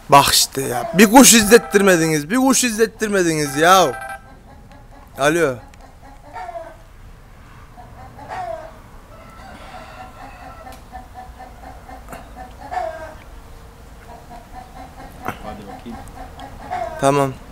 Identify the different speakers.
Speaker 1: Bak işte ya. Bir kuş izlettirmediniz. Bir kuş izlettirmediniz ya. Alo.
Speaker 2: Hadi bakayım.
Speaker 1: Tamam.